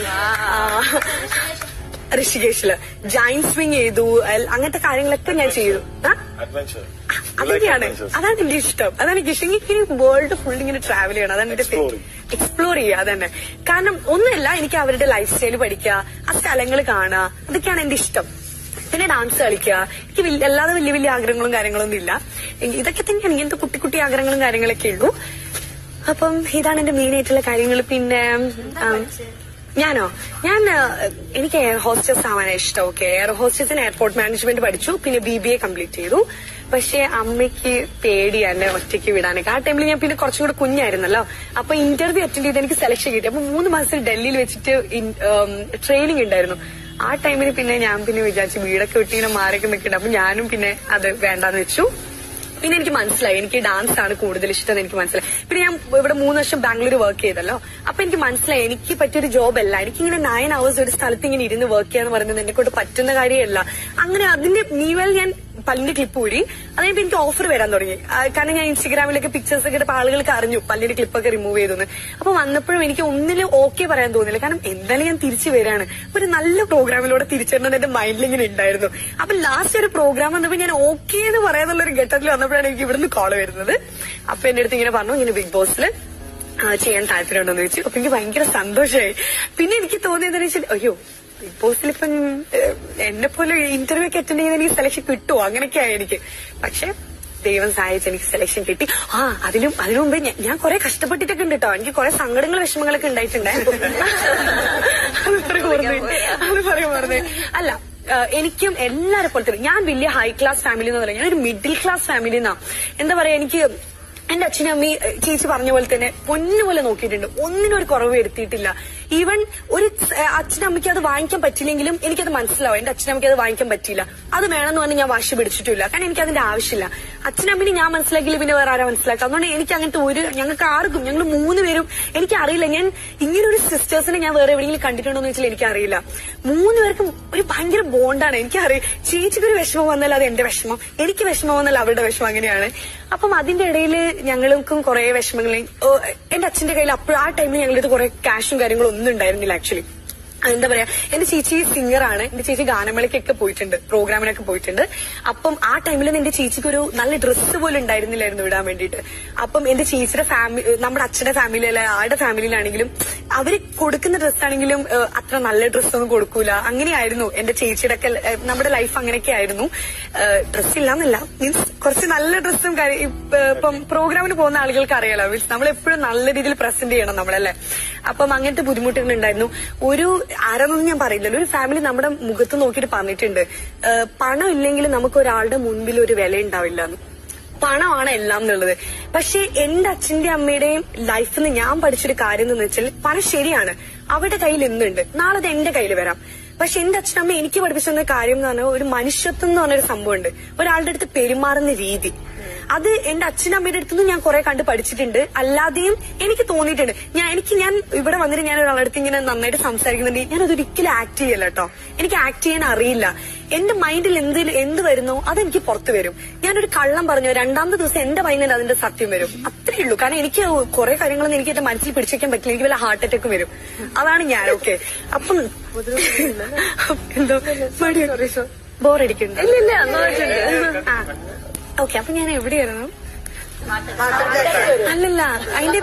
ഋഷികേശില് ജൈന്റ് സ്വിംഗ് ചെയ്തു. അങ്ങനത്തെ കാര്യങ്ങളൊക്കെ ഞാൻ ചെയ്തു. അതൊക്കെയാണ്, അതാണ് എന്റെ ഇഷ്ടം. അതാണ് എനിക്ക് ഇഷ്ടം. എനിക്ക് വേൾഡ് ഫുൾ ഇങ്ങനെ ട്രാവൽ ചെയ്യണം, അതാണ് എന്റെ എക്സ്പ്ലോർ ചെയ്യുക. അതന്നെ. കാരണം ഒന്നുമില്ല, എനിക്ക് അവരുടെ ലൈഫ് സ്റ്റൈൽ പഠിക്കുക, ആ സ്ഥലങ്ങൾ കാണുക, അതൊക്കെയാണ് എന്റെ ഇഷ്ടം. പിന്നെ ഡാൻസ് കളിക്കുക. എനിക്ക് അല്ലാതെ വലിയ ആഗ്രഹങ്ങളും കാര്യങ്ങളൊന്നും ഇല്ല. ഇതൊക്കെ തന്നെയാണ് ഇങ്ങനത്തെ കുട്ടി ആഗ്രഹങ്ങളും കാര്യങ്ങളൊക്കെ ഉള്ളൂ. അപ്പം ഇതാണ് എന്റെ മെയിൻ ആയിട്ടുള്ള കാര്യങ്ങൾ. പിന്നെ ഞാൻ എനിക്ക് എയർ ഹോസ്റ്റസ് ആവാനാണ് ഇഷ്ടം. ഓക്കെ, എയർ ഹോസ്റ്റസിന് എയർപോർട്ട് മാനേജ്മെന്റ് പഠിച്ചു, പിന്നെ BBA കംപ്ലീറ്റ് ചെയ്തു. പക്ഷെ അമ്മയ്ക്ക് പേടിയാണ് ഒറ്റയ്ക്ക് വിടാനൊക്കെ. ആ ടൈമിൽ ഞാൻ പിന്നെ കുറച്ചും കൂടെ കുഞ്ഞായിരുന്നല്ലോ. അപ്പൊ ഇന്റർവ്യൂ അറ്റൻഡ് ചെയ്ത് എനിക്ക് സെലക്ഷൻ കിട്ടി. അപ്പൊ 3 മാസം ഡൽഹിയിൽ വെച്ചിട്ട് ട്രെയിനിങ് ഉണ്ടായിരുന്നു. ആ ടൈമിൽ പിന്നെ ഞാൻ വിചാരിച്ചു വീടൊക്കെ വിട്ടിങ്ങനെ മാരൊക്കെ നിൽക്കുന്നുണ്ട്. അപ്പൊ ഞാനും പിന്നെ അത് വേണ്ടാന്ന് വെച്ചു. പിന്നെ എനിക്ക് മനസ്സിലായി എനിക്ക് ഡാൻസ് ആണ് കൂടുതൽ ഇഷ്ടം എന്ന് എനിക്ക് മനസ്സിലായി. പിന്നെ ഞാൻ ഇവിടെ 3 വർഷം ബാംഗ്ലൂർ വർക്ക് ചെയ്തല്ലോ. അപ്പൊ എനിക്ക് മനസ്സിലായി എനിക്ക് പറ്റിയൊരു ജോബല്ല. എനിക്കിങ്ങനെ 9 hours ഒരു സ്ഥലത്ത് ഇങ്ങനെ ഇരുന്ന് വർക്ക് ചെയ്യാന്ന് പറയുന്നത് എന്നെ കൊണ്ട് പറ്റുന്ന കാര്യമല്ല. അങ്ങനെ അതിന്റെ മീവൽ ഞാൻ പല്ലിന്റെ ക്ലിപ്പ് ഊരി. അതായത് എനിക്ക് ഓഫർ വരാൻ തുടങ്ങി. കാരണം ഞാൻ ഇൻസ്റ്റഗ്രാമിലൊക്കെ പിക്ചേഴ്സ് ഒക്കെ ഇട്ടപ്പോൾ ആളുകൾക്ക് അറിഞ്ഞു പല്ലിന്റെ ക്ലിപ്പൊക്കെ റിമൂവ് ചെയ്തെന്ന്. അപ്പൊ വന്നപ്പോഴും എനിക്ക് ഒന്നിലും ഓക്കെ പറയാൻ തോന്നില്ല. കാരണം എന്തായാലും ഞാൻ തിരിച്ചു വരാണ്. ഒരു നല്ല പ്രോഗ്രാമിലൂടെ തിരിച്ചു വരണമെന്ന് എന്റെ മൈൻഡിൽ ഇങ്ങനെ ഉണ്ടായിരുന്നു. അപ്പൊ ലാസ്റ്റ് ഒരു പ്രോഗ്രാം വന്നപ്പോ ഞാൻ ഓക്കെ എന്ന് പറയാനുള്ള ഒരു ഘട്ടത്തിൽ വന്നപ്പോഴാണ് എനിക്ക് ഇവിടുന്ന് കോൾ വരുന്നത്. അപ്പൊ എന്റെ അടുത്ത് ഇങ്ങനെ പറഞ്ഞു ഇങ്ങനെ ബിഗ് ബോസിൽ ചെയ്യാൻ താല്പര്യമുണ്ടോന്ന് ചോദിച്ചു. അപ്പൊ എനിക്ക് ഭയങ്കര സന്തോഷമായി. പിന്നെ എനിക്ക് തോന്നിയതെന്ന് വെച്ചാൽ അയ്യോ ബിഗ് ബോസിലിപ്പം എന്നെ പോലെ ഇന്റർവ്യൂ ഒക്കെ അറ്റൻഡ് ചെയ്ത് എനിക്ക് സെലക്ഷൻ കിട്ടുമോ അങ്ങനെയൊക്കെയായി എനിക്ക്. പക്ഷെ ദൈവം സഹായിച്ച് എനിക്ക് സെലക്ഷൻ കിട്ടി. അതിനു മുമ്പ് ഞാൻ കുറെ കഷ്ടപ്പെട്ടിട്ടൊക്കെ ഉണ്ട് കേട്ടോ. എനിക്ക് കുറെ സങ്കടങ്ങൾ വിഷമങ്ങളൊക്കെ ഉണ്ടായിട്ടുണ്ട്. അത് പറയുന്നത് അല്ല, എനിക്കും എല്ലാരെ പോലത്തെ ഞാൻ വലിയ ഹൈ ക്ലാസ് ഫാമിലി എന്ന് പറയാം, ഞാനൊരു മിഡിൽ ക്ലാസ് ഫാമിലി എന്നാ. എന്താ പറയാ, എനിക്ക് എന്റെ അച്ഛനും അമ്മയും ചേച്ചി പറഞ്ഞ പോലെ തന്നെ പൊന്നുപോലെ നോക്കിയിട്ടുണ്ട്, ഒന്നിനും ഒരു കുറവ് വരുത്തിയിട്ടില്ല. ഈവൻ ഒരു അച്ഛനമ്മയ്ക്ക് അത് വാങ്ങിക്കാൻ പറ്റില്ലെങ്കിലും എനിക്കത് മനസ്സിലാവും, എന്റെ അച്ഛനമ്മയ്ക്ക് അത് വാങ്ങിക്കാൻ പറ്റില്ല, അത് വേണമെന്ന് പറഞ്ഞ് ഞാൻ വാശി പിടിച്ചിട്ടില്ല. കാരണം എനിക്ക് അതിന്റെ ആവശ്യമില്ല. അച്ഛനമ്മനെ ഞാൻ മനസ്സിലാക്കിയില്ല, പിന്നെ വേറെ ആരാ മനസ്സിലാക്കുക? അതുകൊണ്ട് എനിക്ക് അങ്ങനത്തെ ഞങ്ങൾക്ക് ആർക്കും, ഞങ്ങൾ 3 പേരും എനിക്കറിയില്ല. ഞാൻ ഇങ്ങനെ ഒരു സിസ്റ്റേഴ്സിനെ ഞാൻ വേറെ എവിടെയെങ്കിലും കണ്ടിട്ടുണ്ടോ എന്ന് വെച്ചാൽ എനിക്കറിയില്ല. 3 പേർക്കും ഒരു ഭയങ്കര ബോണ്ടാണ്. എനിക്കറിയാം, ചേച്ചിക്കൊരു വിഷമം വന്നാൽ അത് എന്റെ വിഷമം, എനിക്ക് വിഷമം വന്നാൽ അവരുടെ വിഷമം, അങ്ങനെയാണ്. അപ്പം അതിന്റെ ഇടയിൽ ഞങ്ങൾക്കും കുറെ വിഷമങ്ങൾ. എന്റെ അച്ഛന്റെ കയ്യിൽ അപ്പോഴും ആ ടൈമിൽ ഞങ്ങളുടെ കുറെ ക്യാഷും കാര്യങ്ങളും ഒന്നും ഉണ്ടായിരുന്നില്ല ആക്ച്വലി. എന്താ പറയാ, എന്റെ ചേച്ചി സിംഗറാണ്. എന്റെ ചേച്ചി ഗാനമേളയ്ക്കൊക്കെ പോയിട്ടുണ്ട്, പ്രോഗ്രാമിനൊക്കെ പോയിട്ടുണ്ട്. അപ്പം ആ ടൈമിൽ എന്റെ ചേച്ചിക്ക് ഒരു നല്ല ഡ്രസ്സ് പോലും ഉണ്ടായിരുന്നില്ലായിരുന്നു ഇടാൻ വേണ്ടിയിട്ട്. അപ്പം എന്റെ ചേച്ചിയുടെ ഫാമിലി, നമ്മുടെ അച്ഛന്റെ ഫാമിലിയിലെ ആളുടെ ഫാമിലിയിലാണെങ്കിലും അവര് കൊടുക്കുന്ന ഡ്രസ്സാണെങ്കിലും അത്ര നല്ല ഡ്രസ്സൊന്നും കൊടുക്കൂല. അങ്ങനെയായിരുന്നു എന്റെ ചേച്ചിയുടെ ഒക്കെ നമ്മുടെ ലൈഫ്, അങ്ങനെയൊക്കെ ആയിരുന്നു. ഡ്രസ്സ് ഇല്ലാന്നല്ല, മീൻസ് കുറച്ച് നല്ല ഡ്രസ്സും ഇപ്പം പ്രോഗ്രാമിന് പോകുന്ന ആളുകൾക്ക് അറിയാലോ, മീൻസ് നമ്മളെപ്പോഴും നല്ല രീതിയിൽ പ്രസന്റ് ചെയ്യണം നമ്മളല്ലേ. അപ്പം അങ്ങനത്തെ ബുദ്ധിമുട്ടുകൾ ഉണ്ടായിരുന്നു. ഒരു ആരാന്നൊന്നും ഞാൻ പറയില്ലല്ലോ, ഒരു ഫാമിലി നമ്മുടെ മുഖത്ത് നോക്കിയിട്ട് പറഞ്ഞിട്ടുണ്ട്, പണം ഇല്ലെങ്കിൽ നമുക്ക് ഒരാളുടെ മുൻപിൽ ഒരു വില ഉണ്ടാവില്ല എന്ന്. പണമാണ് എല്ലാം എന്നുള്ളത്. പക്ഷെ എന്റെ അച്ഛന്റെ അമ്മയുടെയും ലൈഫിൽ നിന്ന് ഞാൻ പഠിച്ചൊരു കാര്യം എന്ന് വെച്ചാൽ, പണം ശരിയാണ്, അവരുടെ കയ്യിൽ ഇന്നുണ്ട്, നാളെ അത് എന്റെ കയ്യിൽ വരാം. പക്ഷെ എന്റെ അച്ഛനമ്മ എനിക്ക് പഠിപ്പിച്ചിരുന്ന കാര്യം എന്ന് പറഞ്ഞാൽ, ഒരു മനുഷ്യത്വം എന്ന് പറഞ്ഞൊരു സംഭവമുണ്ട്, ഒരാളുടെ അടുത്ത് പെരുമാറുന്ന രീതി. അത് എന്റെ അച്ഛനമ്മയുടെ അടുത്തുനിന്ന് ഞാൻ കുറെ കണ്ട് പഠിച്ചിട്ടുണ്ട്. അല്ലാതെയും എനിക്ക് തോന്നിയിട്ടുണ്ട്, ഞാൻ ഇവിടെ വന്നിട്ട് ഞാൻ ഒരാളുടെ അടുത്ത് ഇങ്ങനെ നന്നായിട്ട് സംസാരിക്കുന്നുണ്ടെങ്കിൽ ഞാൻ അതൊരിക്കലും ആക്ട് ചെയ്യല്ല കേട്ടോ. എനിക്ക് ആക്ട് ചെയ്യാൻ അറിയില്ല. എന്റെ മൈൻഡിൽ എന്ത് വരുന്നോ അതെനിക്ക് പുറത്തു വരും. ഞാനൊരു കള്ളം പറഞ്ഞു, 2ാമത്തെ ദിവസം എന്റെ മൈൻഡിൽ അതിന്റെ സത്യം വരും. അത്രേ ഉള്ളൂ. കാരണം എനിക്ക് കുറെ കാര്യങ്ങളൊന്നും എനിക്ക് എന്റെ മനസ്സിൽ പിടിച്ചേക്കാൻ പറ്റില്ല. എനിക്ക് വല്ല ഹാർട്ട് അറ്റാക്ക് വരും. അതാണ് ഞാൻ. ഓക്കെ, അപ്പം എന്തോ ബോറടിക്കുന്നുണ്ട്. ഓക്കെ, അപ്പൊ ഞാൻ എവിടെയായിരുന്നു? അല്ലല്ല, അതിന്റെ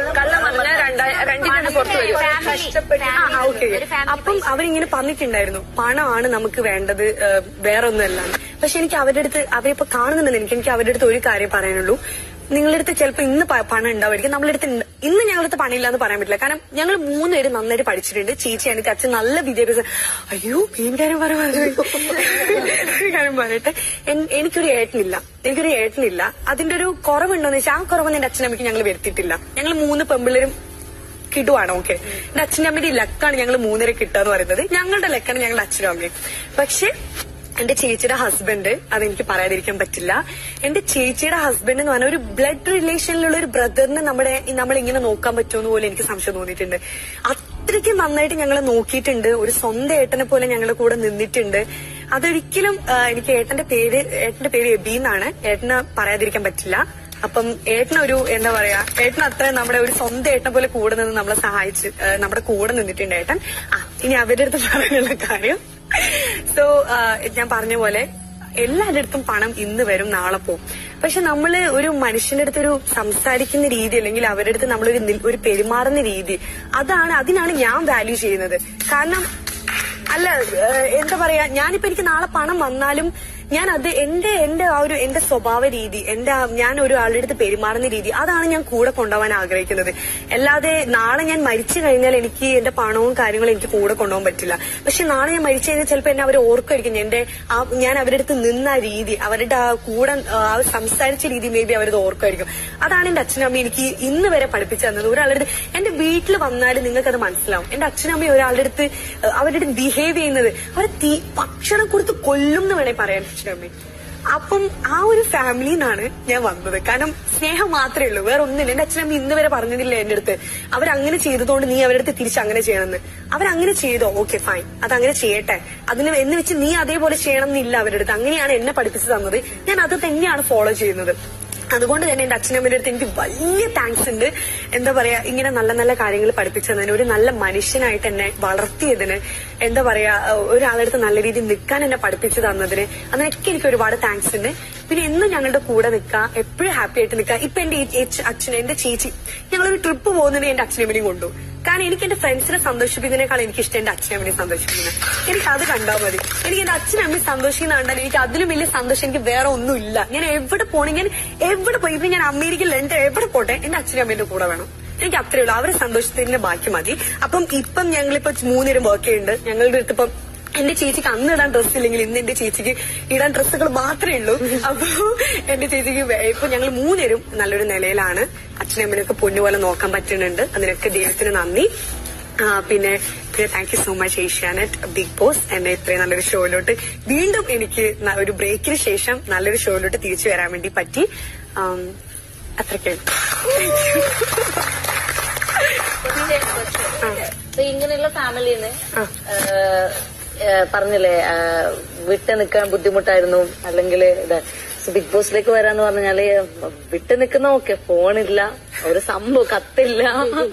ഓക്കെ. അപ്പം അവരിങ്ങനെ പറഞ്ഞിട്ടുണ്ടായിരുന്നു, പണമാണ് നമുക്ക് വേണ്ടത്, വേറെ ഒന്നുമല്ല. പക്ഷെ എനിക്ക് അവരിപ്പോ കാണുന്നുണ്ടെന്ന് എനിക്ക് അവരുടെ അടുത്ത് ഒരു കാര്യം പറയാനുള്ളൂ. നിങ്ങളുടെ അടുത്ത് ചിലപ്പോൾ ഇന്ന് പണം ഉണ്ടാവുമായിരിക്കും, നമ്മളുടെ അടുത്ത് ഇന്ന് ഞങ്ങളുടെ അടുത്ത് പണിയില്ല എന്ന് പറയാൻ പറ്റില്ല. കാരണം ഞങ്ങൾ 3 പേര് നന്നായിട്ട് പഠിച്ചിട്ടുണ്ട്. ചേച്ചി എനിക്ക് അച്ഛൻ നല്ല വിദ്യാഭ്യാസം. അയ്യോ, മെയിൻ കാര്യം കാര്യം പറയട്ടെ, എനിക്കൊരു ഏട്ടനില്ല. അതിന്റെ ഒരു കുറവുണ്ടോന്ന് വെച്ചാൽ, ആ കുറവൊന്നും എന്റെ അച്ഛനമ്മയ്ക്ക് ഞങ്ങൾ വരുത്തിയിട്ടില്ല. ഞങ്ങൾ 3 പെമ്പിള്ളേരും കിടുവാണ്. ഓക്കെ, എന്റെ അച്ഛൻ്റെ അമ്മയുടെ ലക്കാണ് ഞങ്ങൾ 3 പേരെ കിട്ടുക എന്ന് പറയുന്നത്. ഞങ്ങളുടെ ലക്കാണ് ഞങ്ങളുടെ അച്ഛനും അമ്മയും. പക്ഷെ എന്റെ ചേച്ചിയുടെ ഹസ്ബൻഡ്, അതെനിക്ക് പറയാതിരിക്കാൻ പറ്റില്ല. എന്റെ ചേച്ചിയുടെ ഹസ്ബൻഡ് എന്ന് പറഞ്ഞാൽ ഒരു ബ്ലഡ് റിലേഷനിലുള്ള ഒരു ബ്രദറിനെ നമ്മളിങ്ങനെ നോക്കാൻ പറ്റുമെന്ന് പോലും എനിക്ക് സംശയം തോന്നിയിട്ടുണ്ട്. അത്രയ്ക്ക് നന്നായിട്ട് ഞങ്ങളെ നോക്കിയിട്ടുണ്ട്. ഒരു സ്വന്തം ഏട്ടനെ പോലെ ഞങ്ങളുടെ കൂടെ നിന്നിട്ടുണ്ട്. അതൊരിക്കലും എനിക്ക് ഏട്ടന്റെ പേര് എബി എന്നാണ്. ഏട്ടന് പറയാതിരിക്കാൻ പറ്റില്ല. അപ്പം ഏട്ടനൊരു എന്താ പറയാ, ഏട്ടൻ അത്ര നമ്മുടെ ഒരു സ്വന്തം ഏട്ടനെ പോലെ കൂടെ നിന്ന് നമ്മളെ സഹായിച്ച് നമ്മുടെ കൂടെ നിന്നിട്ടുണ്ട് ഏട്ടൻ. ഇനി അവരുടെ അടുത്ത് പറയാനുള്ള കാര്യം, സോ ഞാൻ പറഞ്ഞ പോലെ എല്ലാവരുടെ അടുത്തും പണം ഇന്ന് വരും, നാളെ പോവും. പക്ഷെ നമ്മള് ഒരു മനുഷ്യന്റെ അടുത്തൊരു സംസാരിക്കുന്ന രീതി, അല്ലെങ്കിൽ അവരുടെ അടുത്ത് നമ്മളൊരു പെരുമാറുന്ന രീതി, അതിനാണ് ഞാൻ വാല്യൂ ചെയ്യുന്നത്. കാരണം അല്ല, എന്താ പറയാ, ഞാനിപ്പോ എനിക്ക് നാളെ പണം വന്നാലും ഞാൻ അത് എന്റെ സ്വഭാവ രീതി, ഞാൻ ഒരാളുടെ അടുത്ത് പെരുമാറുന്ന രീതി, അതാണ് ഞാൻ കൂടെ കൊണ്ടുപോകാൻ ആഗ്രഹിക്കുന്നത്. അല്ലാതെ നാളെ ഞാൻ മരിച്ചു കഴിഞ്ഞാൽ എനിക്ക് എന്റെ പണവും കാര്യങ്ങളും എനിക്ക് കൂടെ കൊണ്ടുപോകാൻ പറ്റില്ല. പക്ഷെ നാളെ ഞാൻ മരിച്ചു കഴിഞ്ഞാൽ ചിലപ്പോൾ എന്നെ അവർ ഓർക്കുമായിരിക്കും, ഞാൻ അവരുടെ അടുത്ത് നിന്ന രീതി, അവരുടെ കൂടെ സംസാരിച്ച രീതി, മേ ബി അവരത് ഓർക്കുമായിരിക്കും. അതാണ് എന്റെ അച്ഛനമ്മ എനിക്ക് ഇന്ന് വരെ പഠിപ്പിച്ചു തന്നത്. ഒരാളുടെ അടുത്ത് എന്റെ വീട്ടിൽ വന്നാൽ നിങ്ങൾക്കത് മനസ്സിലാവും. എന്റെ അച്ഛനമ്മ ഒരാളുടെ അടുത്ത് അവരുടെ ബിഹേവ് ചെയ്യുന്നത്, അവരെ ഭക്ഷണം കൊടുത്ത് കൊല്ലും എന്ന് വേണേ പറയാൻ അച്ഛനമ്മ. അപ്പം ആ ഒരു ഫാമിലിന്നാണ് ഞാൻ വന്നത്. കാരണം സ്നേഹം മാത്രമേ ഉള്ളൂ, വേറെ ഒന്നുമില്ല. എന്റെ അച്ഛനമ്മ ഇന്ന് വരെ പറഞ്ഞതില്ല എന്റെ അടുത്ത് അവരങ്ങനെ ചെയ്തതുകൊണ്ട് നീ അവരുടെ അടുത്ത് തിരിച്ചങ്ങനെ ചെയ്യണമെന്ന്. അവരങ്ങനെ ചെയ്തോ, ഓക്കെ ഫൈൻ, അതങ്ങനെ ചെയ്യട്ടെ, എന്ന് വെച്ച് നീ അതേപോലെ ചെയ്യണം എന്നില്ല അവരുടെ അടുത്ത്. അങ്ങനെയാണ് എന്നെ പഠിപ്പിച്ചു തന്നത്. ഞാൻ അത് തന്നെയാണ് ഫോളോ ചെയ്യുന്നത്. അതുകൊണ്ട് തന്നെ എന്റെ അച്ഛനമ്മയുടെ അടുത്ത് എനിക്ക് വലിയ താങ്ക്സ് ഉണ്ട്. എന്താ പറയാ, ഇങ്ങനെ നല്ല നല്ല കാര്യങ്ങൾ പഠിപ്പിച്ചതിന്, ഒരു നല്ല മനുഷ്യനായിട്ട് എന്നെ വളർത്തിയതിന്, എന്താ പറയാ, ഒരാളുടെ അടുത്ത് നല്ല രീതിയിൽ നിൽക്കാൻ എന്നെ പഠിപ്പിച്ചു തന്നതിന്, അതിനൊക്കെ എനിക്ക് ഒരുപാട് താങ്ക്സ് ഉണ്ട്. പിന്നെ എന്നും ഞങ്ങളുടെ കൂടെ നിൽക്കുക, എപ്പോഴും ഹാപ്പി ആയിട്ട് നിൽക്കുക. ഇപ്പൊ എന്റെ അച്ഛൻ, എന്റെ ചേച്ചി, ഞങ്ങളൊരു ട്രിപ്പ് പോകുന്നത് എന്റെ അച്ഛനമ്മനെയും കൊണ്ടുപോകും. കാരണം എനിക്ക് എന്റെ ഫ്രണ്ട്സിനെ സന്തോഷിപ്പിക്കുന്നതിനേക്കാൾ എനിക്കിഷ്ടം എന്റെ അച്ഛനമ്മനെ സന്തോഷിപ്പിക്കുന്നത്. എനിക്ക് അത് കണ്ടാൽ മതി. എനിക്ക് എന്റെ അച്ഛനമ്മയെ സന്തോഷിക്കുന്ന കണ്ടാൽ എനിക്ക് അതിലും വലിയ സന്തോഷം എനിക്ക് വേറെ ഒന്നുമില്ല. ഞാൻ എവിടെ പോകണം, ഞാൻ എവിടെ പോയി, ഇപ്പൊ ഞാൻ അമേരിക്കയിൽ ലണ്ടൻ എവിടെ പോട്ടെ, എന്റെ അച്ഛനമ്മേന്റെ കൂടെ വേണം. എനിക്ക് അത്രേ ഉള്ളൂ. അവരെ സന്തോഷത്തിന്റെ ബാക്കി മതി. അപ്പം ഇപ്പം ഞങ്ങളിപ്പോ 3 പേരും വർക്ക് ചെയ്യുന്നുണ്ട്. ഞങ്ങളുടെ അടുത്ത് ഇപ്പം എന്റെ ചേച്ചിക്ക് അന്ന് ഇടാൻ ഡ്രസ്സ് ഇല്ലെങ്കിൽ ഇന്ന് എന്റെ ചേച്ചിക്ക് ഇടാൻ ഡ്രസ്സുകൾ മാത്രമേ ഉള്ളൂ. അപ്പൊ എന്റെ ചേച്ചിക്ക് ഇപ്പൊ ഞങ്ങൾ 3 പേരും നല്ലൊരു നിലയിലാണ്. അച്ഛനമ്മനൊക്കെ പൊന്നുപോലെ നോക്കാൻ പറ്റുന്നുണ്ട്. അതിനൊക്കെ ദൈവത്തിന് നന്ദി. പിന്നെ thank you so much Asianet Bigg Boss, എന്നെ ഇത്രയും നല്ലൊരു ഷോയിലോട്ട് വീണ്ടും എനിക്ക് ഒരു ബ്രേക്കിന് ശേഷം നല്ലൊരു ഷോയിലോട്ട് തിരിച്ചു വരാൻ വേണ്ടി പറ്റി. അത്രയ്ക്കാണ്. ഇങ്ങനെയുള്ള ഫാമിലിന്ന് പറഞ്ഞില്ലേ വിട്ട് നിൽക്കാൻ ബുദ്ധിമുട്ടായിരുന്നു, അല്ലെങ്കിൽ ബിഗ് ബോസിലേക്ക് വരാന്ന് പറഞ്ഞാല് വിട്ട് നിൽക്കുന്ന ഓക്കെ, ഫോണില്ല, ഒരു സംഭവം കത്തില്ല,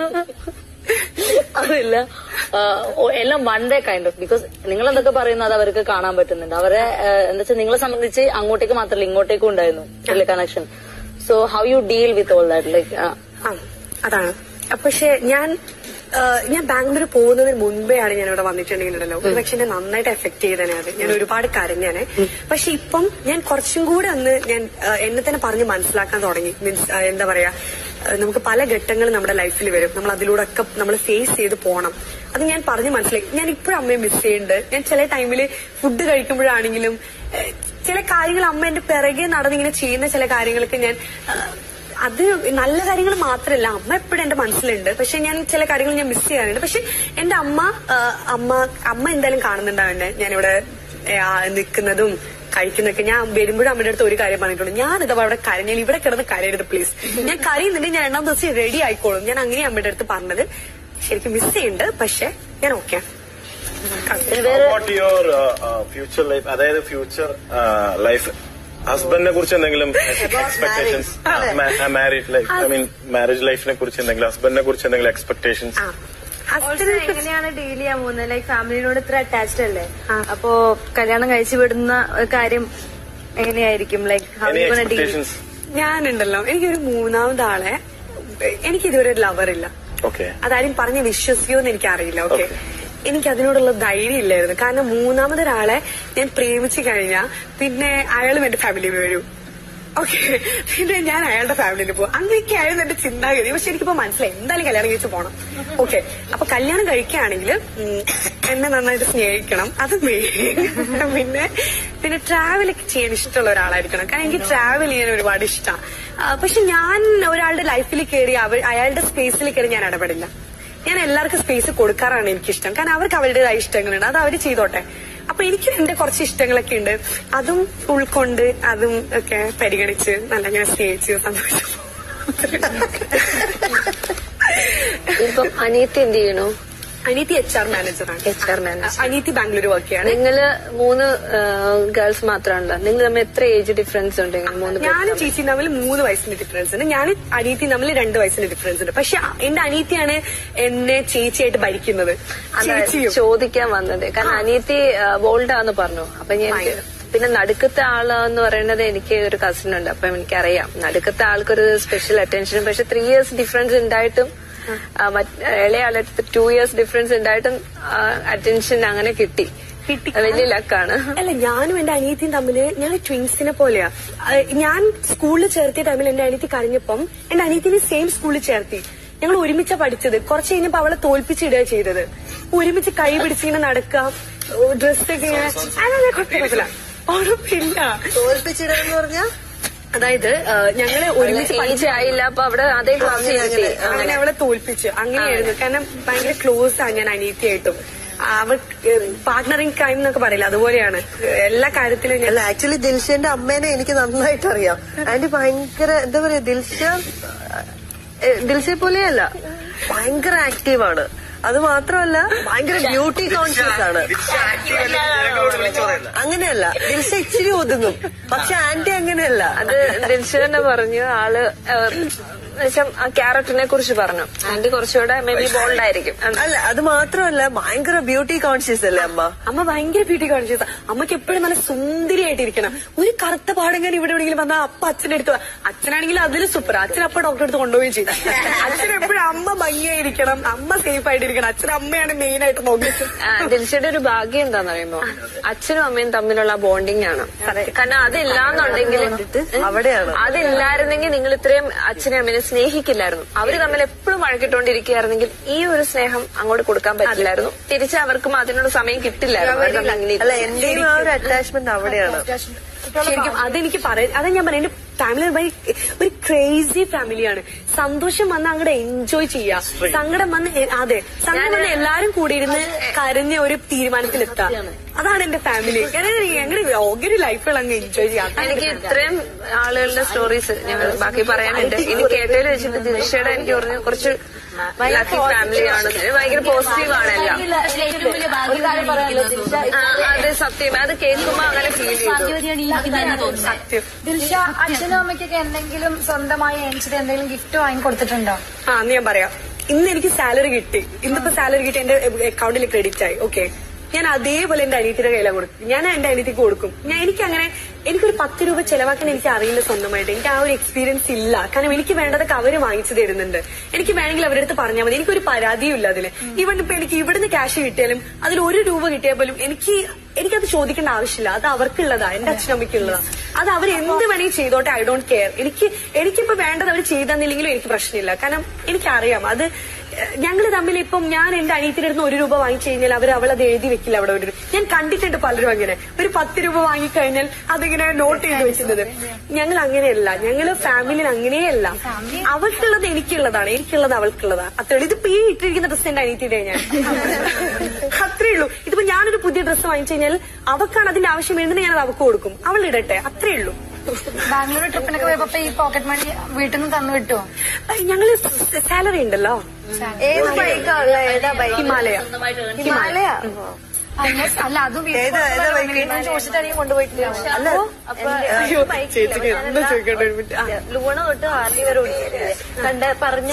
അതില്ല, എല്ലാം one day kind of. Because നിങ്ങൾ എന്തൊക്കെ പറയുന്നത് അവർക്ക് കാണാൻ പറ്റുന്നുണ്ട്. അവരെ എന്താ വെച്ചാൽ നിങ്ങളെ സംബന്ധിച്ച് അങ്ങോട്ടേക്ക് മാത്രമല്ല ഇങ്ങോട്ടേക്കും ഉണ്ടായിരുന്നു connection. So how you deal with all that? Like അതാണ്. പക്ഷെ ഞാൻ ബാംഗ്ലൂർ പോകുന്നതിന് മുൻപെയാണ് ഞാൻ ഇവിടെ വന്നിട്ടുണ്ടെങ്കിലുണ്ടല്ലോ, പക്ഷെ എന്നെ നന്നായിട്ട് എഫക്ട് ചെയ്തേനെ അത്. ഞാൻ ഒരുപാട് കരഞ്ഞാനെ. പക്ഷെ ഇപ്പം ഞാൻ കുറച്ചും കൂടെ ഞാൻ എന്നെ തന്നെ പറഞ്ഞ് മനസ്സിലാക്കാൻ തുടങ്ങി. മീൻസ് എന്താ പറയാ, നമുക്ക് പല ഘട്ടങ്ങളും നമ്മുടെ ലൈഫിൽ വരും. നമ്മൾ അതിലൂടെ ഒക്കെ നമ്മൾ ഫേസ് ചെയ്ത് പോകണം. അത് ഞാൻ പറഞ്ഞ് മനസ്സിലാക്കി. ഞാൻ ഇപ്പോഴും അമ്മയെ മിസ് ചെയ്യുന്നുണ്ട്. ഞാൻ ചില ടൈമില് ഫുഡ് കഴിക്കുമ്പോഴാണെങ്കിലും ചില കാര്യങ്ങൾ അമ്മ എന്റെ പിറകെ നടന്നിങ്ങനെ ചെയ്യുന്ന ചില കാര്യങ്ങൾക്ക് ഞാൻ അത് നല്ല കാര്യങ്ങൾ മാത്രമല്ല, അമ്മ എപ്പോഴും എന്റെ മനസ്സിലുണ്ട്. പക്ഷെ ഞാൻ ചില കാര്യങ്ങൾ ഞാൻ മിസ് ചെയ്യാറുണ്ട്. പക്ഷെ എന്റെ അമ്മ എന്തായാലും കാണുന്നുണ്ടാവണ്ടേ ഞാനിവിടെ നിൽക്കുന്നതും കഴിക്കുന്നൊക്കെ. ഞാൻ വരുമ്പോഴും അമ്മയുടെ അടുത്ത് ഒരു കാര്യം പറഞ്ഞിട്ടുണ്ട്, ഞാൻ ഇതാ അവിടെ കരഞ്ഞാൽ ഇവിടെ കിടന്ന് കരയരുത് പ്ലീസ്. ഞാൻ കരയുന്നുണ്ടെങ്കിൽ ഞാൻ 2ാം ദിവസം റെഡി ആയിക്കോളും. ഞാൻ അങ്ങനെ അമ്മയുടെ അടുത്ത് പറഞ്ഞത്. ശരിക്കും മിസ് ചെയ്യുന്നുണ്ട്, പക്ഷെ ഞാൻ ഓക്കെ. ഫ്യൂച്ചർ ലൈഫ്, അതായത് ഫ്യൂച്ചർ ലൈഫ്, ഹസ്ബൻഡിനെ കുറിച്ച് എന്തെങ്കിലും expectations, married life, I mean marriage ലൈഫിനെ കുറിച്ച് എന്തെങ്കിലും, ഹസ്ബൻഡിനെ കുറിച്ച് എന്തെങ്കിലും എക്സ്പെക്ടേഷൻസ്? എങ്ങനെയാണ് ഡീൽ ചെയ്യാൻ പോകുന്നത്? ലൈക്ക് ഫാമിലിനോട് ഇത്ര അറ്റാച്ച്ഡ് അല്ലേ, അപ്പോ കല്യാണം കഴിച്ചു വിടുന്ന കാര്യം എങ്ങനെയായിരിക്കും? ലൈക്ക് ഞാനുണ്ടല്ലോ, എനിക്കൊരു 3ാമത് ആളെ, എനിക്കിതുവരെ ഒരു ലവറില്ല. അതാരും പറഞ്ഞ് വിശ്വസിക്കുമെന്ന് എനിക്കറിയില്ല. ഓക്കെ, എനിക്ക് അതിനോടുള്ള ധൈര്യം ഇല്ലായിരുന്നു. കാരണം 3ാമതൊരാളെ ഞാൻ പ്രേമിച്ചു കഴിഞ്ഞാൽ പിന്നെ അയാളും എന്റെ ഫാമിലിയിൽ വരും. ഓക്കെ, പിന്നെ ഞാൻ അയാളുടെ ഫാമിലിയിൽ പോകും. അങ്ങനെയൊക്കെ ആയിരുന്നു എന്റെ ചിന്താഗതി. പക്ഷെ എനിക്കിപ്പോ മനസ്സിലായി എന്തായാലും കല്യാണം കഴിച്ച് പോകണം. ഓക്കെ, അപ്പൊ കല്യാണം കഴിക്കുകയാണെങ്കിൽ എന്നെ നന്നായിട്ട് സ്നേഹിക്കണം. അത് പിന്നെ ട്രാവലൊക്കെ ചെയ്യാൻ ഇഷ്ടമുള്ള ഒരാളായിരിക്കണം. കാരണം എനിക്ക് ട്രാവൽ ചെയ്യാൻ ഒരുപാട് ഇഷ്ടമാണ്. പക്ഷെ ഞാൻ ഒരാളുടെ ലൈഫിൽ കയറി അയാളുടെ സ്പേസിൽ കയറി ഞാൻ ഇടപെടില്ല. ഞാൻ എല്ലാവർക്കും സ്പേസ് കൊടുക്കാറാണ് എനിക്കിഷ്ടം. കാരണം അവർക്ക് അവരുടേതായ ഇഷ്ടങ്ങളുണ്ട്, അത് അവർ ചെയ്തോട്ടെ. അപ്പൊ എനിക്കും എന്റെ കുറച്ച് ഇഷ്ടങ്ങളൊക്കെ ഉണ്ട്. അതും ഉൾക്കൊണ്ട് അതും ഒക്കെ പരിഗണിച്ച് നല്ല ഞാൻ സ്നേഹിച്ച് സന്തോഷം. ഇപ്പം അനിയത്തി എന്ത് ചെയ്യണോ? അനിയത്തി HR മാനേജറാണ്. അനിയത്തി ബാംഗ്ലൂർ വർക്ക് ചെയ്യാണ്. നിങ്ങള് 3 ഗേൾസ് മാത്രമാണല്ലോ. നിങ്ങൾ തമ്മിൽ എത്ര ഏജ് ഡിഫറൻസ് ഉണ്ട്? ഞാനും ചേച്ചിയും തമ്മിൽ 3 വയസ്സിന്റെ ഡിഫറൻസ് ഉണ്ട്. ഞാൻ അനിയത്തി തമ്മിൽ 2 വയസ്സിന്റെ ഡിഫറൻസ് ഉണ്ട്. പക്ഷെ എന്റെ അനിയത്തിയാണ് എന്നെ ചേച്ചിയായിട്ട് ഭരിക്കുന്നത്. ചോദിക്കാൻ വന്നത് കാരണം അനിയത്തി ബോൾഡാന്ന് പറഞ്ഞു. അപ്പൊ ഞാൻ പിന്നെ നടുക്കത്തെ ആളെന്ന് പറയുന്നത് എനിക്ക് ഒരു കസിൻ ഉണ്ട്. അപ്പൊ എനിക്കറിയാം നടുക്കത്തെ ആൾക്കൊരു സ്പെഷ്യൽ അറ്റൻഷനും. പക്ഷെ 3 years ഡിഫറൻസ് ഉണ്ടായിട്ടും ഇളയാളെ 2 years ഡിഫറൻസ് ഉണ്ടായിട്ടും അറ്റൻഷൻ അങ്ങനെ കിട്ടി. വലിയ ലക്കാണ്. അല്ല, ഞാനും എന്റെ അനിയത്തിയും തമ്മില് ഞങ്ങൾ ട്വിൻസിനെ പോലെയാ. ഞാൻ സ്കൂളിൽ ചേർത്തിയ ടൈമിൽ എന്റെ അനിയത്തി കരഞ്ഞപ്പം എന്റെ അനിയത്തിനെ സെയിം സ്കൂളിൽ ചേർത്തി. ഞങ്ങൾ ഒരുമിച്ചാ പഠിച്ചത്. കുറച്ച് കഴിഞ്ഞപ്പോ അവളെ തോൽപ്പിച്ചിടുക ചെയ്തത്. ഒരുമിച്ച് കൈ പിടിച്ചിങ്ങനെ നടക്കാം, ഡ്രസ്സൊക്കെ ഇങ്ങനെ. അതൊന്നും കുഴപ്പമില്ല, ഉറപ്പില്ല. തോൽപ്പിച്ചിടുക പറഞ്ഞാ അതായത് ഞങ്ങള് ഒരുമിച്ച് പഠിച്ചായില്ല. അപ്പൊ അവിടെ അതേ ക്ലാസ് അങ്ങനെ അവളെ തോൽപ്പിച്ച് അങ്ങനെയായിരുന്നു. കാരണം ഭയങ്കര ക്ലോസ് ആണ് ഞാൻ അനിയത്തിയായിട്ടും. അവൾ പാർട്ട്ണറിങ് ക്രൈം എന്നൊക്കെ പറയില്ല, അതുപോലെയാണ് എല്ലാ കാര്യത്തിലും. അല്ല, ആക്ച്വലി ദിൽഷന്റെ അമ്മേനെ എനിക്ക് നന്നായിട്ട് അറിയാം. ആന്റി ഭയങ്കര എന്താ പറയാ, ദിൽഷയെ പോലെയല്ല, ഭയങ്കര ആക്റ്റീവാണ്. അത് മാത്രമല്ല ഭയങ്കര ബ്യൂട്ടി കോൺഷ്യസ് ആണ്. അങ്ങനെയല്ല, ദിൽഷ ഇച്ചിരി ഒതുങ്ങും, പക്ഷെ ആന്റി അങ്ങനെയല്ല. അത് ദിൽഷ തന്നെ പറഞ്ഞു. ആള് ആ ക്യാരക്ടറിനെ കുറിച്ച് പറഞ്ഞു. ആന്റി കുറച്ചുകൂടെ മേ ബി ബോൾഡ് ആയിരിക്കും. അല്ല, അത് മാത്രമല്ല ഭയങ്കര ബ്യൂട്ടി കോൺഷ്യസ് അല്ലേ അമ്മ? അമ്മ ഭയങ്കര ബ്യൂട്ടി കോൺഷ്യസ്. അമ്മക്ക് എപ്പോഴും നല്ല സുന്ദരിയായിട്ടിരിക്കണം. ഒരു കറുത്ത പാടെങ്കിലും ഇവിടെ എവിടെയെങ്കിലും വന്നാൽ അപ്പ അച്ഛനെ എടുത്തു. അച്ഛനാണെങ്കിൽ അതിൽ സൂപ്പർ. അച്ഛൻ അപ്പ ഡോക്ടറെ അടുത്ത് കൊണ്ടുപോവുകയും ചെയ്തു. അച്ഛൻ എപ്പോഴും അമ്മ ഭംഗിയായിരിക്കണം, അമ്മ സേഫ് ആയിട്ടിരിക്കണം. അച്ഛൻ അമ്മയാണ് മെയിൻ ആയിട്ട് നോക്കിയത്. ദിൽഷയുടെ ഒരു ഭാഗ്യം എന്താന്ന് പറയുമ്പോ അച്ഛനും അമ്മയും തമ്മിലുള്ള ബോണ്ടിങ് ആണ്. കാരണം അതില്ലാന്നുണ്ടെങ്കിൽ അവിടെയാണ്. അതില്ലായിരുന്നെങ്കിൽ നിങ്ങൾ ഇത്രയും അച്ഛനും അമ്മേനെ സ്നേഹിക്കില്ലായിരുന്നു. അവര് തമ്മിൽ എപ്പോഴും വഴക്കിട്ടോണ്ടിരിക്കുകയായിരുന്നെങ്കിൽ ഈ ഒരു സ്നേഹം അങ്ങോട്ട് കൊടുക്കാൻ പറ്റില്ലായിരുന്നു. തിരിച്ച് അവർക്കും അതിനുള്ള സമയം കിട്ടില്ലായിരുന്നു. അല്ല, എന്റെയും ആ ഒരു അറ്റാച്ച്മെന്റ് അവിടെയാണ് ശരിക്കും. അതെനിക്ക് പറയാം, അതാ ഞാൻ പറയാം. എന്റെ ഫാമിലി ഒരു ക്രേസി ഫാമിലിയാണ്. സന്തോഷം വന്ന് അങ്ങോട്ട് എൻജോയ് ചെയ്യാ, സങ്കടം വന്ന് സങ്കടം വന്ന് എല്ലാരും കൂടി ഇരുന്ന് കരഞ്ഞ ഒരു തീരുമാനത്തിലെത്താം. അതാണ് എന്റെ ഫാമിലി. ഞങ്ങളുടെ ഒരു ലൈഫുകൾ അങ്ങ് എൻജോയ് ചെയ്യാം. എനിക്ക് ഇത്രയും ആളുകളുടെ സ്റ്റോറീസ് ഞങ്ങൾ ബാക്കി പറയാനുണ്ട്. ഇനി കേട്ടതിൽ വെച്ചിട്ട് ദിൽഷയുടെ എനിക്ക് പറഞ്ഞു കുറച്ച് ലക്കി ഫാമിലിയാണ്, ഭയങ്കര പോസിറ്റീവ് ആണ് എല്ലാം. അത് സത്യം. അത് കേൾക്കുമ്പോ അങ്ങനെ ഫീൽ ചെയ്തു. സത്യം. ദിൽഷ അച്ഛനും അമ്മയ്ക്കൊക്കെ എന്തെങ്കിലും സ്വന്തമായി എണിച്ചിട്ട് എന്തെങ്കിലും ഗിഫ്റ്റ് വാങ്ങി കൊടുത്തിട്ടുണ്ടോ? അന്ന് ഞാൻ പറയാം. ഇന്ന് എനിക്ക് സാലറി കിട്ടി. ഇന്നിപ്പോ സാലറി കിട്ടി, എന്റെ അക്കൗണ്ടിൽ ക്രെഡിറ്റ് ആയി. ഓക്കെ, ഞാൻ അതേപോലെ എന്റെ അനിയത്തിയുടെ കയ്യിലാണ് കൊടുക്കും. ഞാൻ എന്റെ അനിയത്തിക്ക് കൊടുക്കും. എനിക്കൊരു 10 രൂപ ചെലവാക്കാൻ എനിക്ക് അറിയില്ല സ്വന്തമായിട്ട്. എനിക്ക് ആ ഒരു എക്സ്പീരിയൻസ് ഇല്ല. കാരണം എനിക്ക് വേണ്ടതൊക്കെ അവര് വാങ്ങിച്ചു തരുന്നുണ്ട്. എനിക്ക് വേണമെങ്കിൽ അവരുടെ അടുത്ത് പറഞ്ഞാൽ മതി. എനിക്കൊരു പരാതിയും ഇല്ല അതില്. ഈവൻ ഇപ്പൊ എനിക്ക് ഇവിടുന്ന് ക്യാഷ് കിട്ടിയാലും അതിൽ 1 രൂപ കിട്ടിയാൽ പോലും എനിക്കത് ചോദിക്കേണ്ട ആവശ്യമില്ല. അത് അവർക്കുള്ളതാ, എന്റെ അച്ഛനമ്മയ്ക്കുള്ളതാ. അത് അവർ എന്ത് വേണമെങ്കിൽ ചെയ്തോട്ടെ. I don't care. എനിക്കിപ്പോ വേണ്ടത് അവർ ചെയ്തെന്നില്ലെങ്കിലും എനിക്ക് പ്രശ്നമില്ല. കാരണം എനിക്കറിയാം അത് ഞങ്ങൾ തമ്മിൽ. ഇപ്പം ഞാൻ എന്റെ അനിയത്തിന്റെ അടുത്ത് 1 രൂപ വാങ്ങിച്ചു കഴിഞ്ഞാൽ അവളത് എഴുതി വെക്കില്ല അവിടെ. ഞാൻ കണ്ടിട്ടുണ്ട് പലരും അങ്ങനെ ഒരു 10 രൂപ വാങ്ങിക്കഴിഞ്ഞാൽ അതിങ്ങനെ നോട്ട് ചെയ്ത് വെക്കുന്നത്. ഞങ്ങൾ അങ്ങനെയല്ല. ഞങ്ങള് ഫാമിലിയിൽ അങ്ങനെയല്ല. അവൾക്കുള്ളത് എനിക്കുള്ളതാണ്, എനിക്കുള്ളത് അവൾക്കുള്ളതാണ്. അത്രയുള്ളൂ. ഇതിപ്പോ ഈ ഇട്ടിരിക്കുന്ന ഡ്രസ്സ് എന്റെ അനിയത്തിയുടെ ഞാൻ അത്രേ ഉള്ളൂ. ഇതിപ്പോ ഞാനൊരു പുതിയ ഡ്രസ്സ് വാങ്ങിച്ചു കഴിഞ്ഞാൽ അവക്കാണ് അതിന്റെ ആവശ്യം വേണ്ടത്, ഞാനത് അവൾക്ക് കൊടുക്കും. അവൾ ഇടട്ടെ, അത്രേ ഉള്ളൂ. ബാംഗ്ലൂർ ട്രിപ്പിനൊക്കെ പോയപ്പോ ഈ പോക്കറ്റ് മണി വീട്ടിൽ നിന്ന് തന്നു കിട്ടുമോ? ഞങ്ങള് സാലറി ഉണ്ടല്ലോ. ഏത് ബൈക്കാ ഉള്ളത്? ഏതാ ബൈക്ക്? ഹിമാലയ. അല്ല, അതും ചോദിച്ചിട്ടാണെങ്കിൽ കൊണ്ടുപോയിട്ടില്ല. ചേച്ചിക്ക് എന്താ ചോദിക്കട്ടെ ഒരു മിനിറ്റ്. ലൂണ തൊട്ട് ആർലി വരെ കണ്ട പറഞ്ഞ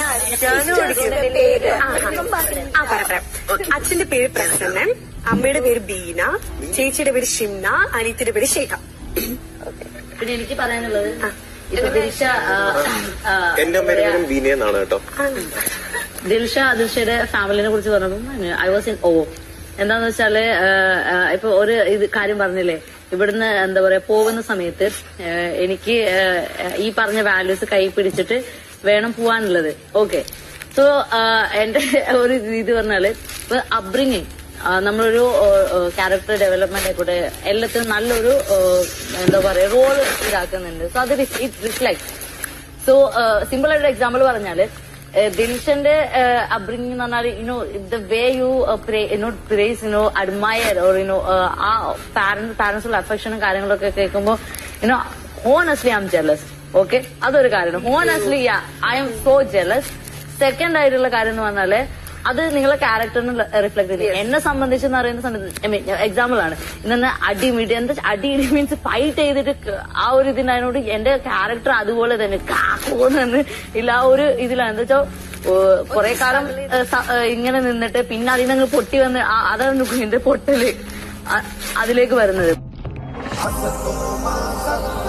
പറയാം. അച്ഛന്റെ പേര് പ്രസന്നൻ, അമ്മയുടെ പേര് ബീന, ചേച്ചിയുടെ പേര് ഷിംന, അനിയത്തിന്റെ പേര് ശേഖ. പിന്നെ എനിക്ക് പറയാനുള്ളത് ഇപ്പൊ ദിൽഷ എന്റെ അമ്മയുടെ ബീന എന്നാണ് കേട്ടോ. ദിൽഷയുടെ ഫാമിലിനെ കുറിച്ച് പറഞ്ഞപ്പോൾ ഐ വാസ് ഇൻ ഓ. എന്താന്ന് വെച്ചാല് ഇപ്പൊ ഒരു കാര്യം പറഞ്ഞില്ലേ, ഇവിടുന്ന് എന്താ പറയാ പോകുന്ന സമയത്ത് എനിക്ക് ഈ പറഞ്ഞ വാല്യൂസ് കൈ പിടിച്ചിട്ട് വേണം പോവാനുള്ളത്. ഓക്കെ, സോ എന്റെ ഒരു ഇത് പറഞ്ഞാല് ഇപ്പൊ അപ്ബ്രിങ്ങിങ്, നമ്മളൊരു ക്യാരക്ടർ ഡെവലപ്മെന്റ് ആയിക്കോട്ടെ എല്ലാത്തിനും നല്ലൊരു എന്താ പറയാ റോൾ ഇതാക്കുന്നുണ്ട്. സോ അത് ഇറ്റ് റിഫ്ലെക്ട്. സോ സിമ്പിൾ ആയിട്ടൊരു എക്സാമ്പിൾ പറഞ്ഞാല് ദിൽഷന്റെ അപ്ബ്രിങ്ങിങ് എന്ന് പറഞ്ഞാൽ the way you praise admire or ആ പാരന്റ്സുള്ള അഫെക്ഷനും കാര്യങ്ങളൊക്കെ കേൾക്കുമ്പോ honestly I am jealous. Okay, അതൊരു കാര്യം. Honestly I am so jealous. Second ആയിട്ടുള്ള കാര്യം എന്ന് പറഞ്ഞാല് അത് നിങ്ങളെ ക്യാരക്ടറിന് റിഫ്ലക്ട് ചെയ്യും. എന്നെ സംബന്ധിച്ചെന്ന് പറയുന്ന സമയത്ത് എക്സാമ്പിൾ ആണ് ഇന്ന് അടിമിടി. എന്താ അടിയിടി മീൻസ് ഫൈറ്റ് ചെയ്തിട്ട് ആ ഒരു ഇതിനോട് എന്റെ ക്യാരക്ടർ അതുപോലെ തന്നെ കാക്കോന്ന് ഇല്ല ആ ഒരു ഇതിലാണ്. എന്താ വെച്ചാൽ കുറെ കാലം ഇങ്ങനെ നിന്നിട്ട് പിന്നെ അതിൽ നിന്ന് പൊട്ടി വന്ന് അതാണ് എന്റെ പൊട്ടല് അതിലേക്ക് വരുന്നത്.